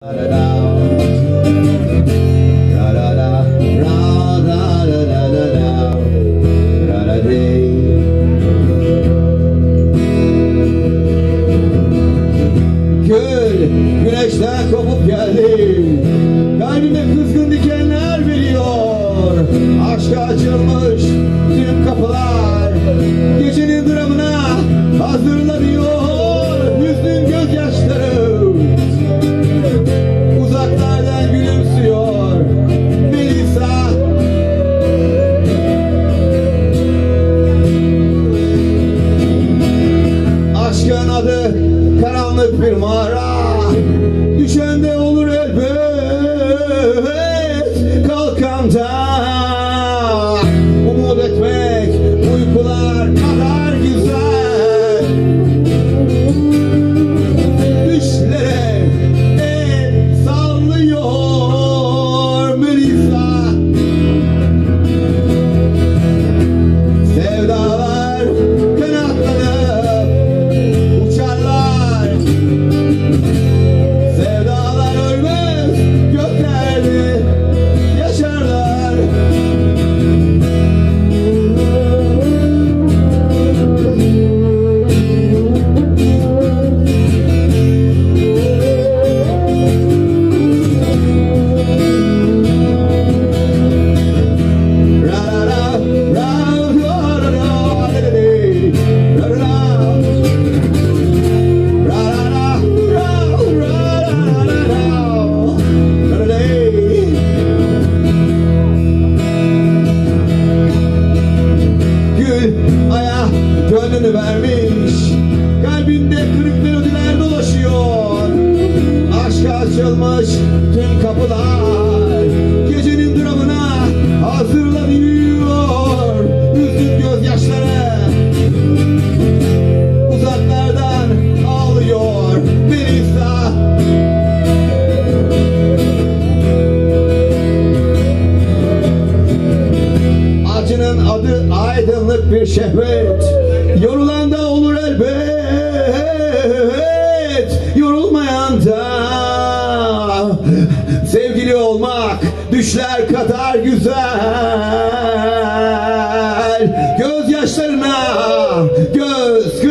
Güneşten kopup geldi, kalbime kızgın dikenler veriyor. Aşka açılmış tüm kapılar, gecenin dramına hazırlanıyor. Hüznün gözyaşları uzaklardan gülümsüyor. Melisa, aşkın adı karanlık bir mağara. Düşen de olur elbet kalkanda. Umut etmek uykular kadar güzel. Düşlere el sallıyor Melisa. Sevdalar kanatlanıp uçarlar. Sevdalar ölmez, göklerde yaşarlar. Gönlünü vermiş, kalbinde kırık melodiler dolaşıyor. Aşka açılmış tüm kapılar, gecenin dramına hazırlanıyor. Hüzün gözyaşları uzaklardan ağlıyor Melisa. Acının adı aydınlık bir şehvet. Yorulan da olur elbet, yorulmayan da. Sevgili olmak düşler kadar güzel. Gözyaşlarına göz